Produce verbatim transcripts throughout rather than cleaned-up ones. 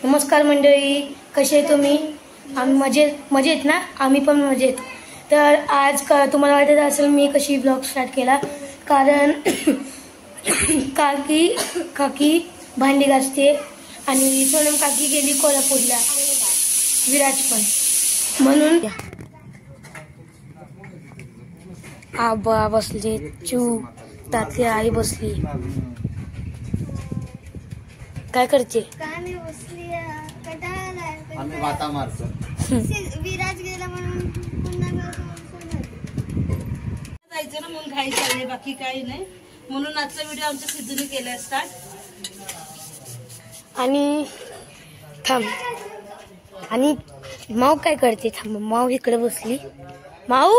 नमस्कार मंडळी, कसे तुम्ही? आम्ही मजेत मजेत ना? आम्ही पण मजेत. तर आज का तुम्हाला वाटत असेल मी कशी ब्लॉग स्टार्ट केला, कारण काकी काकी भांडी घासते आणि सोनम काकी गेली कोल्हापूरला, विराज पण, म्हणून आबा बसले, चू तातली आई बसली. काय करते? आम्ही वाता मारतो. विराज गेला म्हणून पुन्हा जायचं ना म्हणून घाई चालली, बाकी काही नाही. म्हणून आजचा व्हिडिओ आमच्या सिद्धूने केलाय स्टार्ट. आणि थांब, आणि माऊ काय करते? थांब, माऊ इकडे बसली. माऊ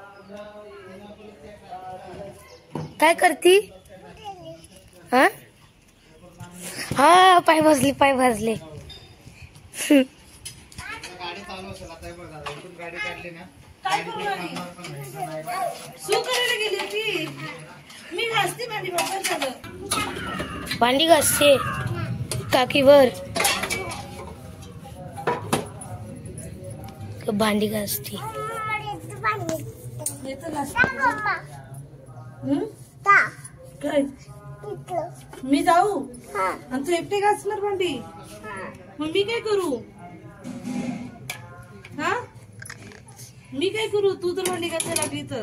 काय करती? हा हा पाय भाजले, पाय भाजले. गाडी चालू असेल आता, बघा इथून गाडी काढली ना. काय करू आली? सू करायला गेली ती. मी घासते भांडी, बाबा झालं. भांडी घासते काकीवर, भांडी घासते. काय मी जाऊ आणि तू एकटे घासणार भांडी? मग मी काय करू? हा मी काय करू? तू तर भांडी घासायला लागली तर.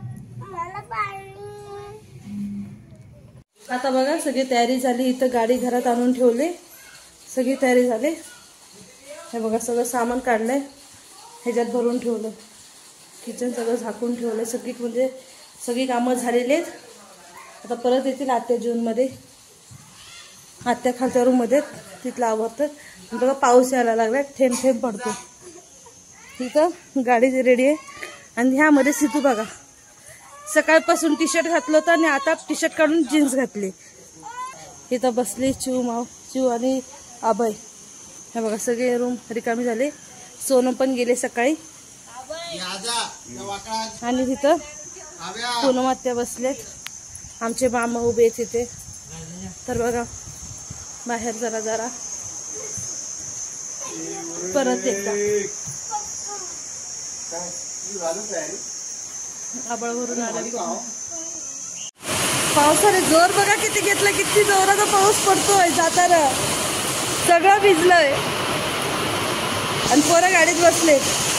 आता बघा सगळी तयारी झाली. इथं गाडी घरात आणून ठेवले, सगळी तयारी झाली. हे बघा सगळं सामान काढलंय, ह्याच्यात भरून ठेवलं. किचन सगळं झाकून ठेवलंय. सगळी म्हणजे सगळी कामं झालेली आहेत. आता परत येतील आत्या जूनमध्ये. आत्या खालच्या रूममध्ये तिथलं आवडतं. बघा पाऊस यायला लागला, थेंब थेंब पडतो. तिथं गाडी रेडी आहे. आणि ह्यामध्ये सिद्धू बघा सकाळपासून टी शर्ट घातलं होतं आणि आता टी शर्ट काढून जीन्स घातली. इथं बसली चिव माव चिव आणि आबाई. हे बघा सगळे रूम रिकामी झाले. सोनम पण गेले सकाळी. आणि तिथं पूनम आत्या बसलेत. आमचे मामा उभे आहेत तिथे. तर बघा बाहेर जरा जरा परत एकदा आबाळ भरून आला. पावसाने जोर बघा किती घेतला, किती जोराचा पाऊस पडतोय. जाताना सगळं भिजलंय आणि पोरं गाडीत बसलेत.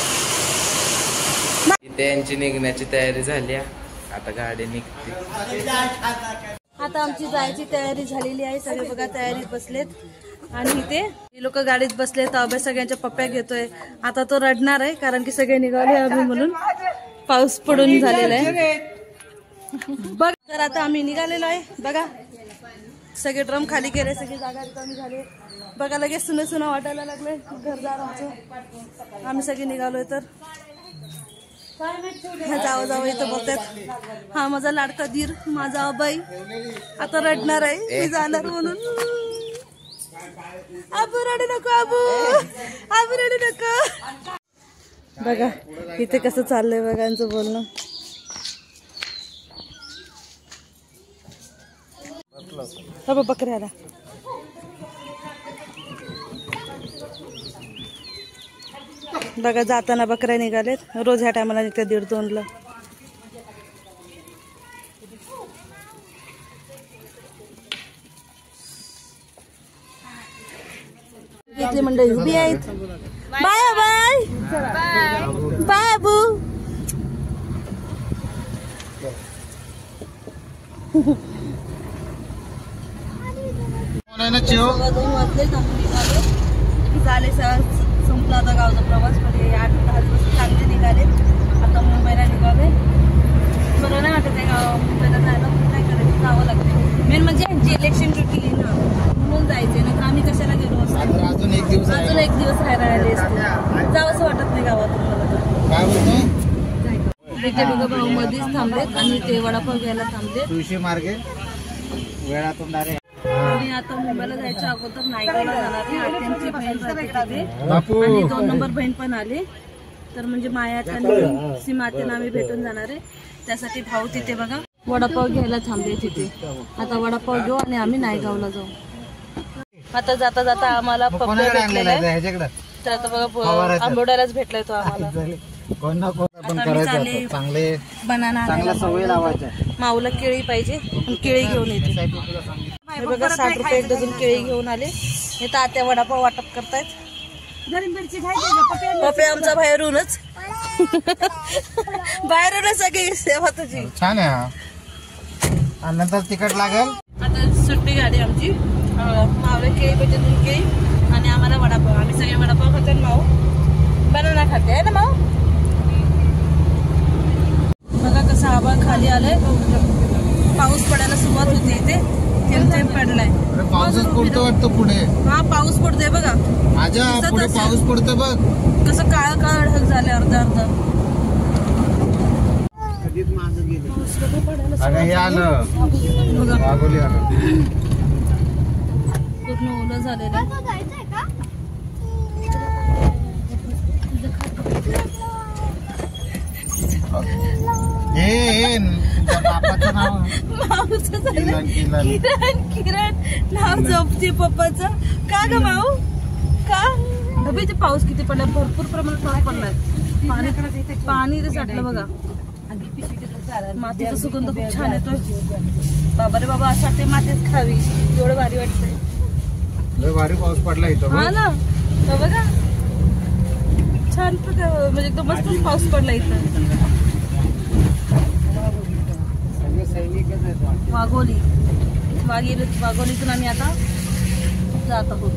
त्यांची निघण्याची तयारी झाली. आता गाडी निघते. आता आमची जायची तयारी झालेली आहे. सगळे बघा तयारीत बसलेत. आणि इथे लोक गाडीत बसलेत. अभय सगळ्यांच्या पप्प्या घेतोय. आता तो रडणार आहे, कारण की सगळे निघाले आम्ही म्हणून. पाऊस पडून झालेला आहे बघ. तर आता आम्ही निघालेलो आहे. बघा सगळे ड्रम खाली केले, सगळी जागा रिकामी झाली. बघा लगेच सुनं सुनं वाटायला लागले घरदार आमचं. आम्ही सगळे निघालोय. तर जावं जावं इथं बोलतात. हा माझा लाडका धीर, माझा अभय आता रडणार आहे मी जाणार म्हणून. आबू रडू नको, आबू आबू रडू नको. बघा इथे कसं चाललंय बघा यांचं बोलणं. बाबा बकऱ्याला बघा जाताना बकऱ्या निघालेत. रोज ह्या टायमाला निघतात दीड दोनला. इथली मंडळी उभी आहेत. Bye bye bye Abu. दोन वाजले निघाले. झाले संपला आता गावचा प्रवास. म्हणजे आठ दहा दिवस चांगले निघाले. आता मुंबईला निघाले. बरं नाही वाटत आहे गाव मुंबईला जायला. काय करायचं, जावं लागतं. मेन म्हणजे यांची इलेक्शन ड्युटी आहे ना, म्हणून जायचंय ना. आम्ही कशाला गेलो असतो. अजून एक दिवस अजून एक दिवस राहायला आले असते. जावंसं वाटत नाही गावातून मला तर. इथे बघा भाऊ मध्येच थांबलेत आणि ते वडापाव घ्यायला थांबले. तुळशी मार्गे वेळातून डायरेक्ट. आणि आता मुंबईला जायच्या अगोदर नायगावला जाणार आहे. आत्यांची बहीण राहते तिथे आणि दोन नंबर बहीण पण आले. तर म्हणजे मायात आणि सीमात्यांना आम्ही भेटून जाणार आहे. त्यासाठी भाऊ तिथे बघा वडापाव घ्यायला थांबले तिथे. आता वडापाव घेऊ आणि आम्ही नायगावला जाऊ. आता जाता जाता आम्हाला मग पप्पा कोणाकडे आणलेला भेटलेला आहे आहे. ह्याच्याकडे तर आता बघा फवारायचं. आंबोड्यालाच भेटलाय तो आम्हाला. कोण ना कोण आपण आता मी करायचं चालले. आता. चांगले बनाना चांगल्या सवयी लावायच्या. माऊला केळी पाहिजे पण केळी घेऊन येते. हे बघा साठ रुपये एक डझन केळी घेऊन आले. हे तात्या वडापाव वाटप करतायत. पप्पे आमचा बाहेरूनच बाहेरूनच सगळी सेवा तुझी. छान आहे हा. आणि नंतर तिखट लागेल. आता सुट्टी गाडी आमची. माऊला केळी पाहिजे दोन केळी आणि आम्हाला वडापाव. आम्ही सगळे वडापाव खातो आणि माऊ बनाना खाते आहे ना माऊ. बघा कसं आभाळ खाली आलंय. पाऊस पडायला सुरुवात होते इथे. थेंब थेंब पडलाय. अरे पाऊसच पडतो वाटतं पुढे. हा पाऊस पडतोय बघा. माझ्या पुढे पाऊस पडतो बघ. कसं काळ काळ ढग झाले अर्धा अर्धा. अगं हे आलं बघा वाघोली आलं. पूर्ण ओलं झालेलं आहे. जायचंय का? हे हे तुझ्या बापाचं नाव माऊचं झालं. किरण किरण किरण किरण नाव जपते पप्पाचं. का ग माऊ का अभि ते पाऊस किती पडलाय. भरपूर प्रमाणात पाऊस पडलाय. पाणी पाणी इथे साठलं बघा. मातीचा सुगंध खूप छान येतोय. बाबा रे बाबा असं वाटते मातीच खावी. एवढं भारी वाटतंय. लय भारी पाऊस पडला इथं हा बघ. ना तर बघा छान प्रकार म्हणजे एकदम मस्तच पाऊस पडला इथं. सगळे सैनिकच आहेत. वाघोली वाघोली वाघोलीतून आम्ही आता जात आहोत.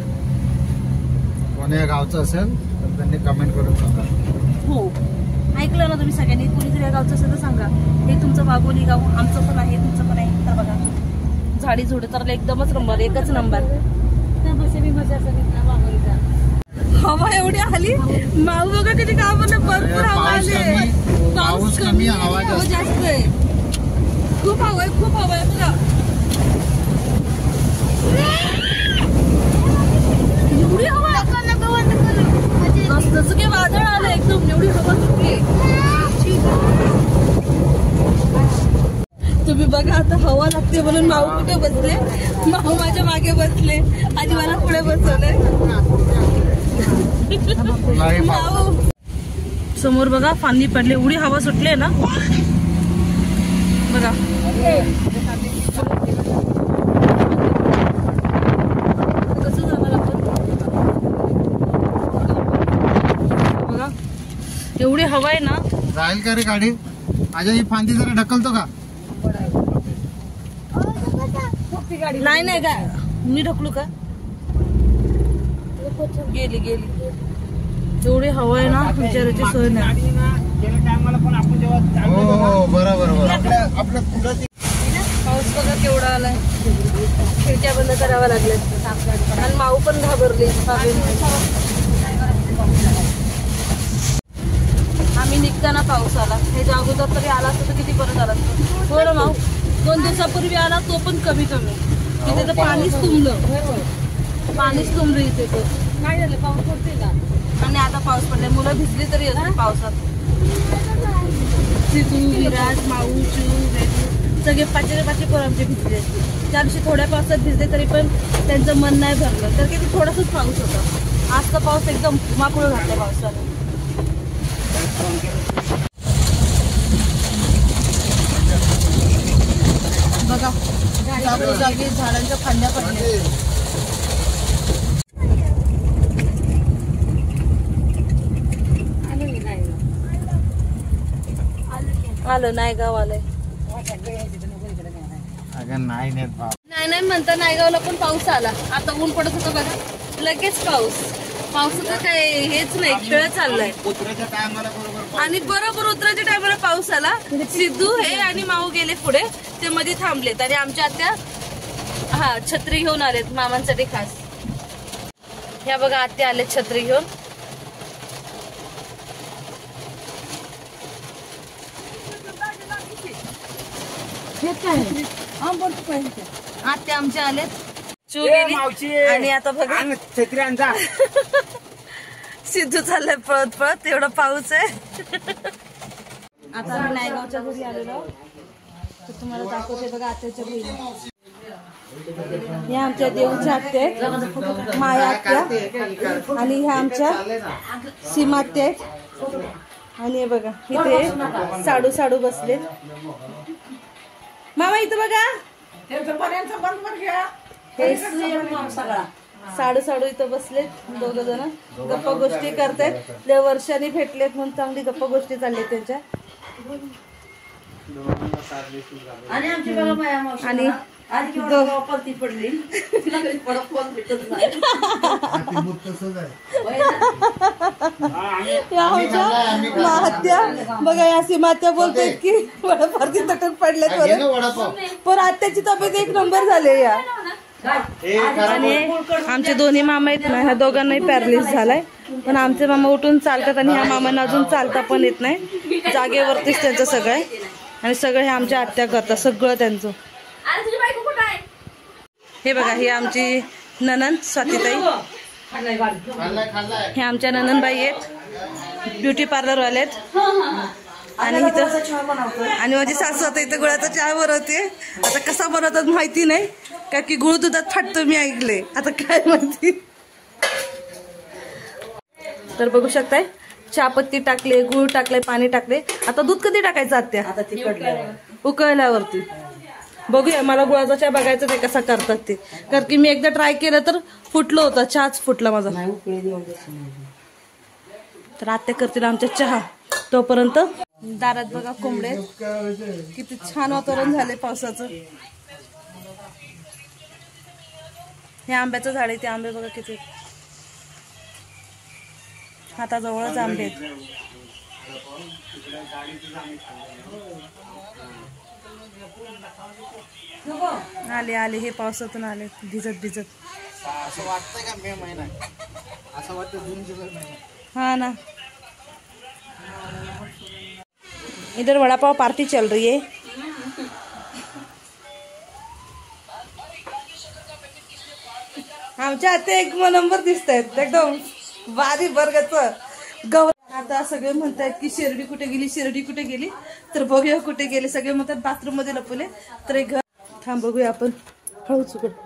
कोण्या गावचं असेल तर त्यांनी कमेंट करून सांगा. हो ऐकलं ना तुम्ही सगळ्यांनी. कोणीतरी या गावचं असेल तर सांगा. हे तुमचं वाघोली गाव आमचं पण आहे तुमचं पण आहे. तर बघा झाडी झुडे तर एकदमच नंबर एकच नंबर. हवा एवढी आली. माऊ बघा किती काम भरपूर हवा पाऊस आली. कमी पाऊस कमी हवा जास्त. जास्त आहे. खूप हवा आहे खूप हवा आहे बघा. एवढी हवा जसं की वादळ आलं एकदम. एवढी हवा सुटली. तुम्ही बघा आता हवा लागते म्हणून माऊ कुठे बसले. माऊ माझ्या मागे बसले आणि मला पुढे बसवले. माऊ समोर बघा फांदी पडली. एवढी हवा सुटली ना बघा. कसं जाणार आपण बघा. एवढी हवा आहे ना. जाईल का रे गाडी. माझ्या ही फांदी जरा ढकलतो का. नाही नाही काय मी ढकलू का. गेली गेली. एवढी हवा आहे ना विचारायची सोय नाही. हो हो बरोबर बरोबर. आपल्या आपल्या पुढं पाऊस बघा केवढा आलाय. खिडक्या बंद कराव्या लागल्यात आणि माऊ पण घाबरली. आम्ही निघताना पाऊस आला. हे अगोदर तरी आला असतं तर किती परत आला असतं. हो ना माऊ. दोन दिवसापूर्वी आला तो पण कमी कमी. इथे तर पाणीच तुंबलं. पाणीच तुंबलं इथे तर. काय झालं पाऊस पडते का. आणि आता पाऊस पडलाय. मुलं भिजली तरी येतात पावसात. सिद्धू विराज माऊ चू सगळे पाचशे पाचशे पोरं आमचे भिजले. त्या दिवशी थोड्या पावसात भिजले तरी पण त्यांचं मन नाही भरलं. तर किती थोडासाच पाऊस होता. आज तर पाऊस एकदम धुमाकूळ घातला पावसाने. बघा जागी झाडांच्या फांद्या पडल्या. आलं नायगाव आलंय. अगं नाही नेत भाव. नाही नाही म्हणता नायगावला पण पाऊस आला. आता ऊन पडत होतं बघा लगेच पाऊस. पावसाचं काय हेच नाही. खेळ चाललाय. उतरायच्या टायमाला बरोबर आणि बरोबर उतरायच्या टायमाला पाऊस आला. सिद्धू हे आणि माऊ गेले पुढे. ते मध्ये थांबलेत आणि आमच्या आत्या हा छत्री घेऊन आलेत मामांसाठी खास. ह्या बघा आत्या आलेत छत्री घेऊन. आत्या आमच्या आलेत. चू गेली आणि आता बघा छत्री आणजा. सिद्धू चाललाय पळत पळत. एवढा पाऊस आहे. आता आम्ही नायगावच्या घरी आलेलो तर तुम्हाला दाखवते बघा आत्याच्या बहिणी. ह्या आमच्या देऊच्या आत्या आहेत, माया आत्या, आणि ह्या आमच्या सीमा आत्या आहेत. आणि हे बघा इथे साडू साडू बसले. मामा इथं बघा, हे साडू साडू इथं बसलेत दोघ जण, गप्पा गोष्टी करतायत. लय वर्षांनी भेटलेत म्हणून चांगली गप्पा गोष्टी चालल्या त्यांच्या. आणि पडली आत्या बघा, या सीमात्या बोलतायत की वडापावची तटक पडल्यात, पण आत्याची तब्येत एक नंबर झाली या. आणि आमचे दोन्ही मामा आहेत ना, ह्या दोघांनाही पॅरालिस झालाय, पण आमचे मामा उठून चालतात आणि ह्या मामांना अजून चालता पण येत नाही. जागेवरतीच त्यांचं सगळं आहे आणि सगळं हे आमच्या आत्या करतात सगळं त्यांचं. हे बघा, ही आमची ननंद स्वातीताई, हे आमच्या ननंदबाई आहेत, ब्युटी पार्लर वाले आहेत. आणि इथं आणि माझी सासू आता इथं गुळाचा चहा बनवते. आता कसा बनवतात माहिती नाही, का की गुळ दुधात फाटतो मी ऐकले, आता काय माहिती. तर बघू शकताय, चहापत्ती टाकले, गुळ टाकले, पाणी टाकले. आता दूध कधी टाकायचं आत्या? आता ते उकळल्यावरती. बघूया, मला गुळाचा चहा बघायचा ते कसा करतात ते, कारण की मी एकदा ट्राय केलं तर फुटलं होतं, चहाच फुटला माझा. तर आत्या करतील आमच्या चहा. तोपर्यंत दारात बघा कोंबडे, किती छान वातावरण झाले पावसाचं. हे आंब्याचं झाड आहे, ते आंबे बघा किती हाताजवळच आंबे आहेत. आले आले हे पावसातून आले भिजत भिजत. असं वाटतंय का मे महिना, असं वाटतं जून जुलै महिना. हाँ ना, इधर वड़ा पाव पार्टी चल रही है. आमच्या आता एक नंबर दिसत आहेत एकदम भारी वर्गाचं गव. आता सगळे म्हणतात की शिर्डी कुठे गेली, शिर्डी कुठे गेली, तर बघूया कुठे गेले. सगळे म्हणतात बाथरूम मध्ये लपवले, तर एक घर थांब बघूया आपण. हळूच उघड.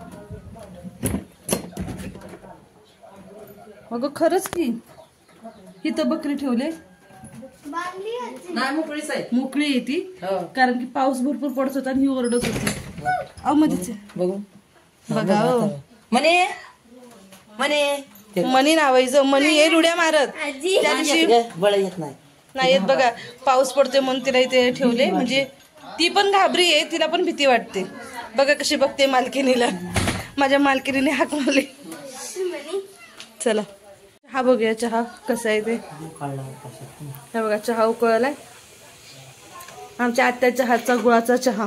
मग खरंच की इथं बकरी ठेवले, बांधली होती. मोकळी आहे ती, कारण की पाऊस भरपूर पडत होता आणि ही ओरडत होती. अहो मध्येच बघू बघा, हो म्हणे म्हणे मनी नावायचं, मनी हे रुड्या मारत त्या दिवशी बळ येत नाही. नाही येत बघा, पाऊस पडतोय म्हणून तिला इथे ठेवले. म्हणजे ती पण घाबरी आहे, तिला पण भीती वाटते. बघा कशी बघते मालकिनीला, माझ्या मालकिनीने हाक मारली. चला चहा बघूया, चहा कसा आहे ते. हे बघा चहा उकळलाय, आमच्या आत्याच्या हातचा गुळाचा चहा.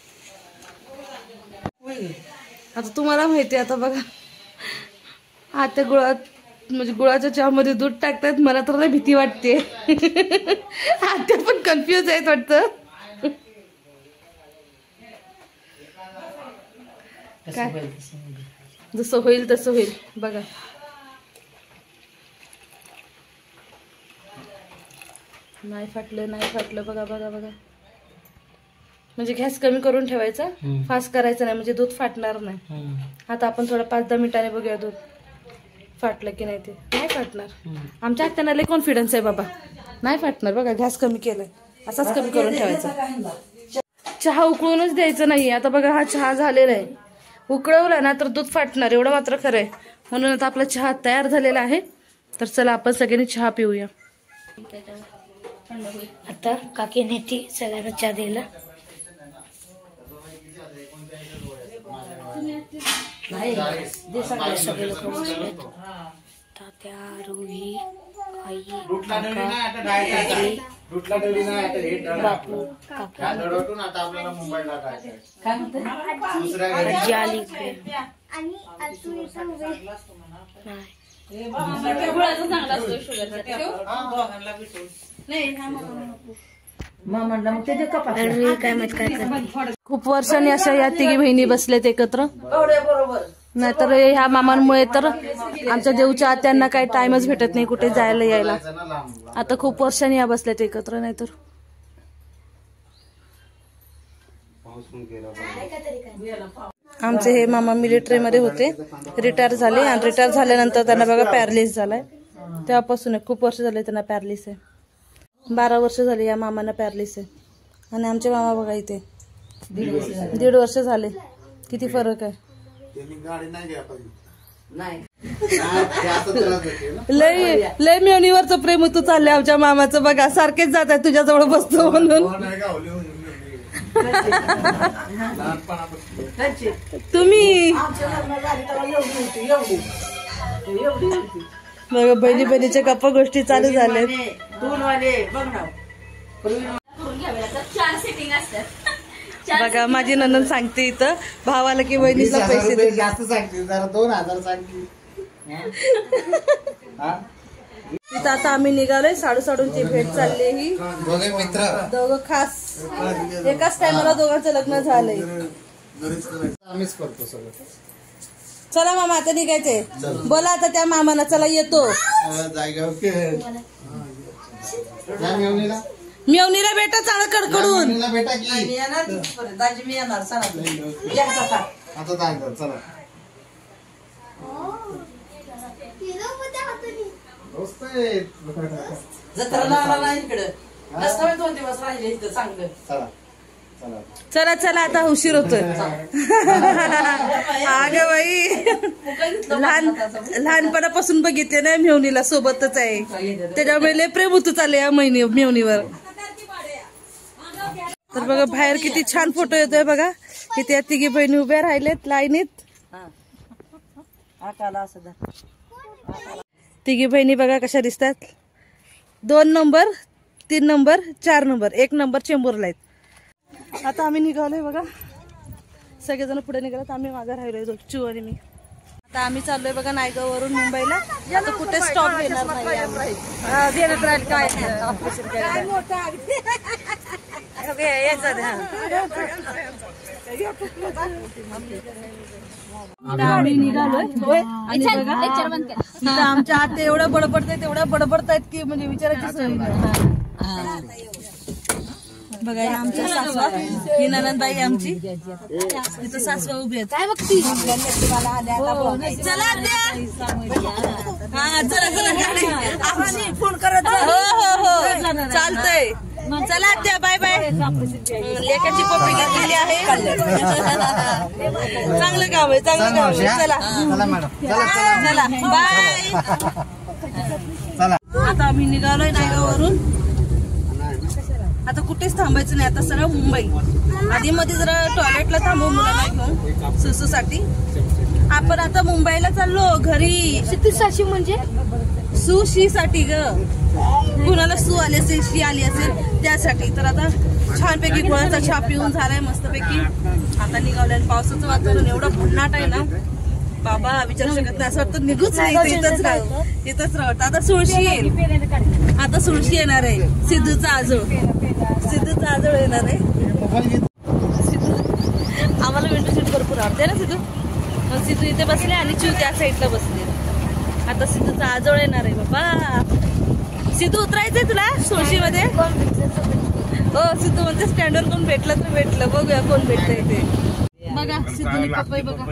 आता तुम्हाला माहिती आता बघा, आत्या गुळात म्हणजे गुळाच्या चहामध्ये दूध टाकतात. मला तर नाही भीती वाटते. आत्या पण कन्फ्युज आहेत वाटतं. काय जसं होईल तसं होईल बघा. नाही फाटलं, नाही फाटलं, बघा बघा बघा. म्हणजे गॅस कमी करून ठेवायचा, फास्ट करायचं नाही, म्हणजे दूध फाटणार नाही. आता आपण थोडं पाच दहा मिनिटांनी बघूया दूध फाटलं की नाही. ते नाही फाटणार. आमच्या आत्याला लय कॉन्फिडन्स आहे बाबा, नाही फाटणार. बघा गॅस कमी केलाय, असाच कमी करून ठेवायचा. चहा उकळूनच द्यायचं नाही. आता बघा हा चहा झालेला आहे, उकळवला ना तर दूध फाटणार, एवढं मात्र खरं आहे. म्हणून आता आपला चहा तयार झालेला आहे. तर चला आपण सगळ्यांनी चहा पिऊया. आता काकीने ती सगळ्यांना चहा दिला. सगळे लोक बसलेत, तात्या, रुही, आई, बापू, काका, आजी आली इकडे. आणि अजून इथं उभे. काय माहित काय करते. खूप वर्षांनी अशा या तिघी बहिणी बसलेत एकत्र. नाहीतर ह्या मामांमुळे तर आमच्या देऊच्या आत्यांना काही टाइमच भेटत नाही कुठे जायला यायला. आता खूप वर्षांनी या बसल्यात एकत्र. नाहीतर आमचे हे मामा मिलिटरीमध्ये होते, रिटायर झाले आणि रिटायर झाल्यानंतर त्यांना बघा पॅरालिस झालाय. तेव्हापासून खूप वर्ष झाले त्यांना पॅरालिस आहे. बारा वर्ष झाले या मामांना पॅरालिस आहे. आणि आमचे मामा बघा इथे दीड वर्ष झाले. किती फरक आहे. लय लय मेवणीवरचं प्रेम होतं चाललंय आमच्या मामाचं. बघा सारखेच जात आहे तुझ्याजवळ बसतो म्हणून. तुम्ही बघा बहिणी बहिणीच्या गप्पा गोष्टी चालू झाल्या. बघा माझी नंदन सांगते इथं भावाला की बहिणीला पैसे दे. जास्त सांगते जरा दोन हजार सांगते. तिथं आता आम्ही निघालोय. साडू साडूंची भेट चालली. ही दोघे मित्र दोघं खास एकाच टायमाला दोघांचं लग्न झालंय. आम्हीच करतो सगळं. चला मामा आता निघायचंय. बोला आता त्या मामाना. चला येतो. मेवणीला भेटा चांगलं कडकडून. भेटा की दाजी मी येणार चला. आता जायचं चला. जत्रा लावला इकडं. रस्त्यावर दोन दिवस राहिले इथं चांगलं. चला चला चला चला आता उशीर होतोय. अग बाई लहान लहानपणापासून बघितले ना मेवणीला सोबतच आहे. त्याच्यामुळे लय प्रेम होतं चालले या महिनी मेवणीवर. तर बघा बाहेर किती छान फोटो येतोय. बघा किती या तिघी बहिणी उभ्या राहिलेत लाईनीत. तिघी बहिणी बघा कशा दिसतात. दोन नंबर, तीन नंबर, चार नंबर, एक नंबर चेंबूरला आहेत. आता आम्ही निघालोय बघा. सगळेजण पुढे निघालात. आम्ही मागे राहिलोय चू आणि मी. आता आम्ही चाललोय बघा नायगाववरून मुंबईला. आता कुठे स्टॉप घेणार नाही. आम्ही निघालोय आणि बघा आमच्या आत एवढं बडबडतायत एवढं बडबडतायत की म्हणजे विचारायची सोय नाही. बघा ही आमच्या सासवा, ही ननंदबाई आमची. इथं सासवा उभी आहेत. काय बघती. चला हा चला चला फोन करत. हो हो हो चालतंय. चला त्या बाय बाय. लेकाची पप्पी घेतलेली आहे. चांगलं काम आहे चांगलं काम आहे. चला चला बाय. आता आम्ही निघालोय नायगाववरून. आता कुठेच थांबायचं नाही. आता सरळ मुंबई. आधी मध्ये जरा टॉयलेटला थांबू मुलांना घेऊन सुसूसाठी. आपण आता मुंबईला चाललो घरी. सुशी म्हणजे सुशी साठी ग. कुणाला सू आली असेल शी आली असेल त्यासाठी. तर आता छानपैकी गुळाचा चहा पिऊन झालाय मस्तपैकी. आता निघालोय. पावसाचं वातावरण एवढं भन्नाट आहे ना बाबा विचारू शकत नाही. असं वाटतं निघूच नाही. इथंच राहू इथंच राहत. आता सुळशी येईल. आता सुळशी येणार आहे. सिद्धूचा आजोळ सिद्धूचा आजोळ येणार आहे. सिद्धू आम्हाला विंडो सीट भरपूर आवडते ना. सिद्धू सिद्धू इथे बसले आणि चिव त्या साईडला बसले. आता सिद्धूचा आजोळ येणार आहे बाबा. सिद्धू उतरायचंय तुला सुळशी मध्ये. हो सिद्धू म्हणते स्टँडवर कोण भेटलं तर भेटलं. बघूया कोण भेटतंय ते. बघा सिद्धूने पपई बघा.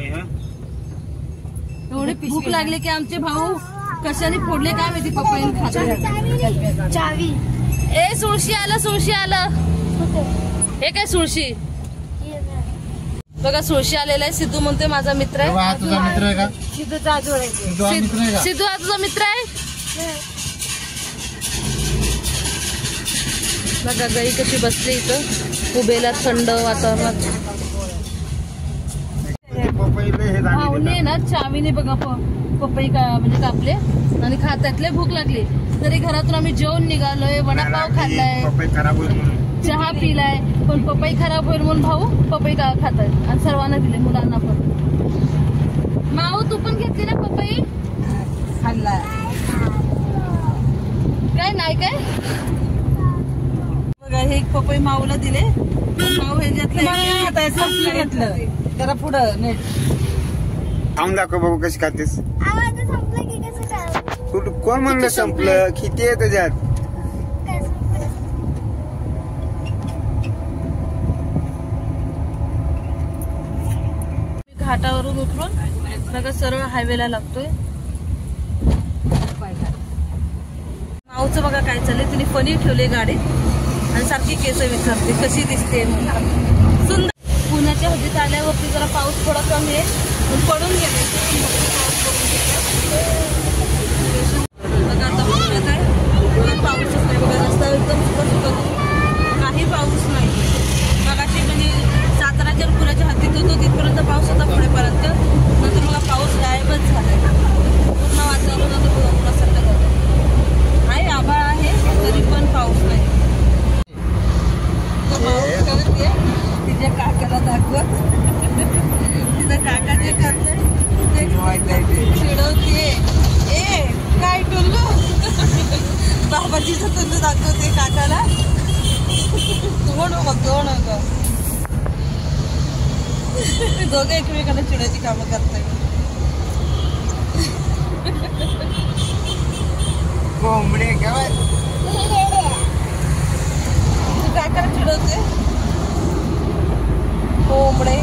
एवढी भूक लागली की आमचे भाऊ कशाने फोडले काय माहिती पपई खात. चावी. ए सुळशी आलं सुळशी आलं. हे काय सुळशी बघा सुळशी आलेला आहे. सिद्धू म्हणतोय माझा मित्र आहे. तुझा मित्र आहे का. सिद्धूचा आजोळ आहे. सिद्धू हा तुझा मित्र आहे. बघा गाई कशी बसली इथं उभेला थंड वातावरणात. भाऊने ना चावीने बघा पपई का म्हणजे कापले आणि खात्यातले भूक लागली. तरी घरातून आम्ही जेवण निघालोय. वडापाव खाल्लाय चहा पिलाय. पण पपई खराब होईल म्हणून भाऊ पपई का खातात आणि सर्वांना दिले मुलांना पण. माऊ तू पण घेतली ना पपई. खाल्ला काय नाही काय बघा. हे एक पपई माऊला दिले. माऊ हे घेतलं घेतलं जरा पुढं नेट खाऊन दाखव बघू कशी खातेस. आवाज संपला की कसं काय. कुठं कोण म्हणलं संपलं. किती आहे त्याच्यात. घाटावरून उतरून बघा सरळ हायवेला लागतोय. माऊचं बघा काय चाललंय, तिने पनीर ठेवले गाडीत आणि सारखी केस विचारते कशी दिसते म्हणून. सुंदर. पुण्याच्या हद्दीत आल्यावरती जरा पाऊस थोडा कमी आहे पण पडून गेले. बघा आता पुण्यात आहे, पुण्यात पाऊसच नाही. बघा रस्ता एकदम सुका सुका, काही पाऊस नाही. मगाशी म्हणजे साताराच्या पुण्याच्या हद्दीत होतो तिथपर्यंत पाऊस होता पुढेपर्यंत, नंतर बघा पाऊस गायबच झालाय. पूर्ण वातावरण आता पुण्यासारखं झालं आहे. आभाळ आहे तरी पण पाऊस नाही. तो पाऊस करते तिच्या काकाला दाखवत, तिचा काका जे करते ते चिडवते. ए काय टुल्लू, बाबाजीचं टुल्लू दाखवते काकाला. दोन बघ दोन ग दोघे एकमेकांना चिडायची कामं करताय. कोंबडे काय तू काकाला चिडवते कोंबडे.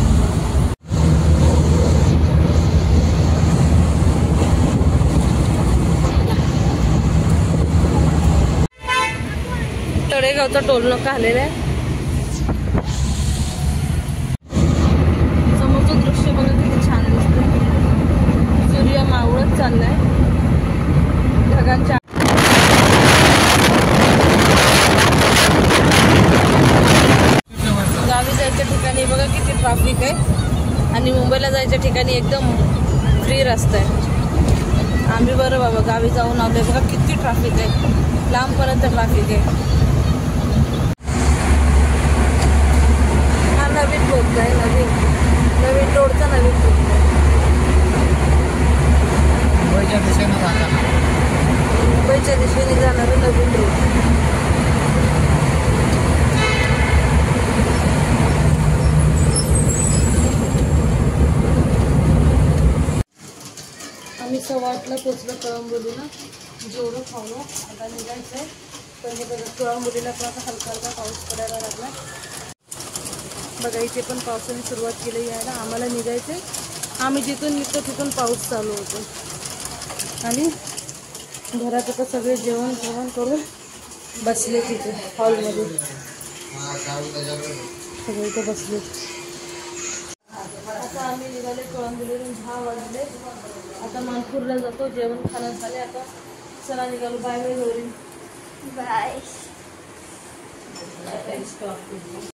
तळेगावचा टोल नाका आलेला आहे. समोरचं दृश्य बघा किती छान दिसतं. सूर्य मावळत चाललाय ढगांच्या. गावी जायच्या ठिकाणी बघा किती ट्रॅफिक आहे आणि मुंबईला जायच्या ठिकाणी एकदम फ्री रस्ता आहे. आम्ही बरं बाबा गावी जाऊन आलोय, बघा किती ट्रॅफिक आहे, लांबपर्यंत ट्रॅफिक आहे. हा नवीन रोड आहे, नवीन नवीन रोडचा नवीन रोड आहे. मुंबईच्या दिशेने जाताना मुंबईच्या दिशेने जाणारं नवीन रोड. आम्ही सव्वा आठला पोचलो कळंबोलीला. जेवढं खाऊन आता निघायचं आहे. पण हे बघा कळंबोलीला पण आता हलका हलका पाऊस पडायला लागला. बघा इथे पण पावसाने सुरुवात केली यायला. आम्हाला निघायचं आहे, आम्ही जिथून निघतो तिथून पाऊस चालू होतो. आणि घरात आता सगळे जेवण जेवण करून बसले तिथे हॉलमध्ये, सगळे इथे बसले. आता आम्ही निघाले कळंबोलीवरून, दहा वाजले. आता मानपूरला जातो, जेवण खाणं झाले. आता चला निघालो. Bye bye Gauri. बाय.